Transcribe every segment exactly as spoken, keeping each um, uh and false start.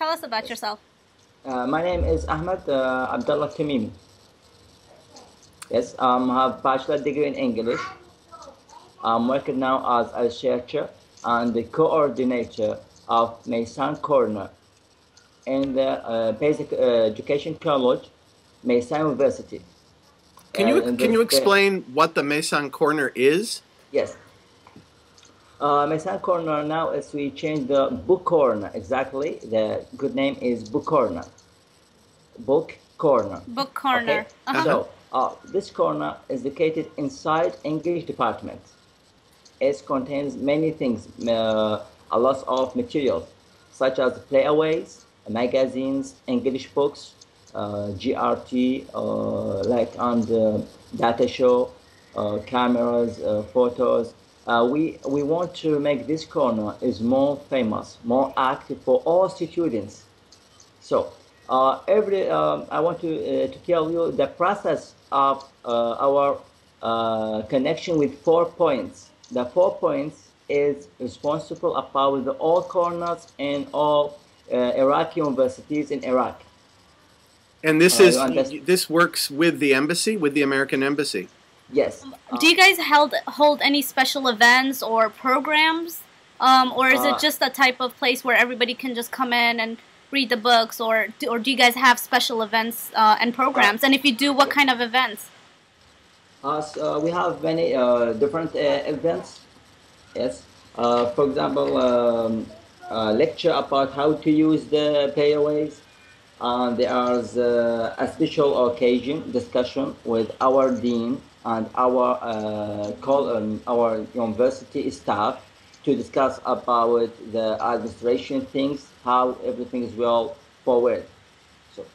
Tell us about yourself. Uh, my name is Ahmed uh, Abdullah Tamimi. Yes, um, I have bachelor degree in English. I'm working now as a researcher and the coordinator of Maysan Corner in the uh, Basic uh, Education College, Maysan University. Can you Uh, in can you this, uh, explain what the Maysan Corner is? yes, uh, Maysan Corner now is we changed the book corner exactly. The good name is book corner. Book corner. Book Okay, corner. Uh-huh. so uh, this corner is located inside English department. It contains many things, uh, a lot of materials, such as playaways, magazines, English books, uh, G R T, uh, like on the data show, uh, cameras, uh, photos. Uh, we we want to make this corner is more famous, more active for all students. So uh, every um, I want to uh, to tell you the process of uh, our uh, connection with four points. The four points is responsible about the all corners in all uh, Iraqi universities in Iraq. And this Uh, you is understand? this works with the embassy, with the American embassy. Yes. Do you guys held hold any special events or programs, um, or is it Uh, just a type of place where everybody can just come in and read the books, or do, or do you guys have special events uh, and programs? And if you do, what kind of events? Us, uh, we have many uh, different uh, events. Yes. Uh, for example, um, a lecture about how to use the payaways. And there is uh, a special occasion discussion with our dean and our uh, call, um, our university staff to discuss about the administration things, how everything is well forward. So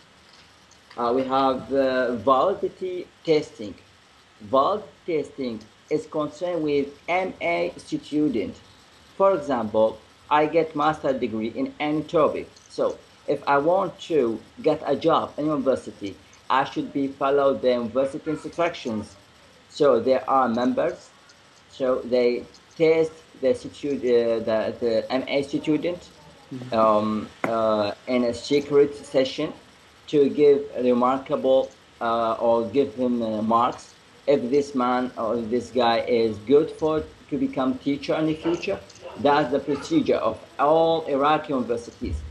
uh, we have uh, validity testing. Valid testing is concerned with M A student. For example, I get master degree in any topic. So if I want to get a job in university, I should be follow the university instructions. So there are members. So they test the student, uh, the, the M A student um, uh, in a secret session to give remarkable uh, or give him uh, marks if this man or this guy is good for to become teacher in the future. That's the procedure of all Iraqi universities.